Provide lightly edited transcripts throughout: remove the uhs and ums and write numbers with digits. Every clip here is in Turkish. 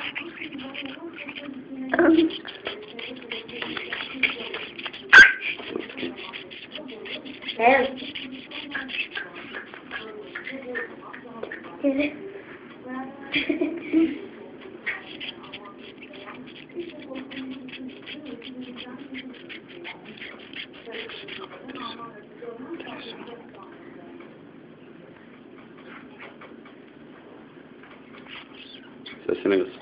Evet. Sesini kız.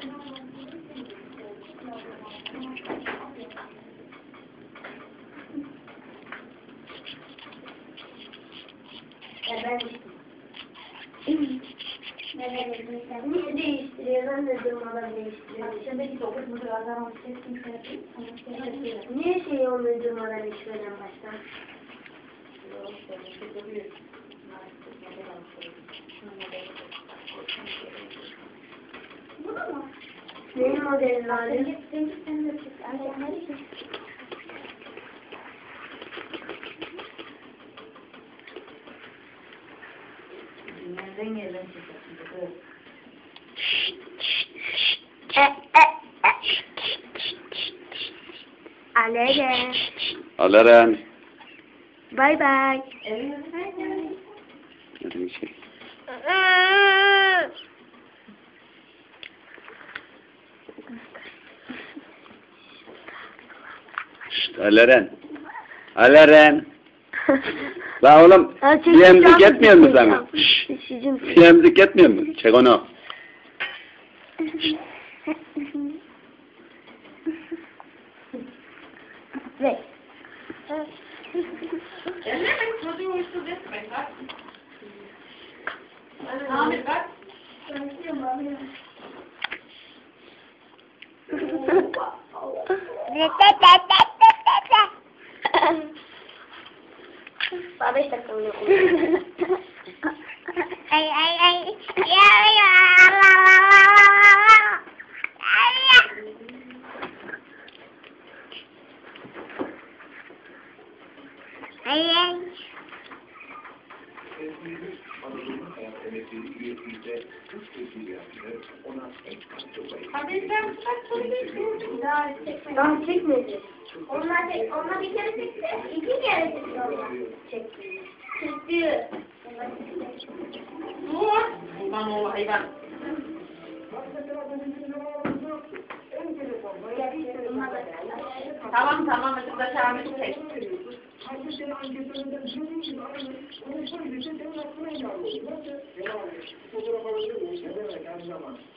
Niye değiştiriyor? Ben de durmadan değiştiriyorum. Niye şey olmuyor durmadan iş veren baştan? Neyin modelini alıyor? Nereden geldin size? Aleren. Aleren. Bye bye. Hadi bir şey. Şşt, Aleren. Aleren. La oğlum, yemzik etmiyor mu sana? Şşt, yemzik etmiyor mu? Çek onu. Ve. Ellemek çocuğu uysuz etmeyin bak. Ahmet bak. Daha 5 dakika mı yok? Ay ay ay. Ya ya Allah Allah. Ay ay. Hadi sen bak çocuğu. Daha çekmedi. Onlar bir kere çekti, 2 kere çekti onlar. Çekti. Çekti. Dur. Ulan oğlu hayvan. Tamam tamam hadi da Ahmet'i çek. Fotoğraf alabilir miyim? Ne demek her zaman?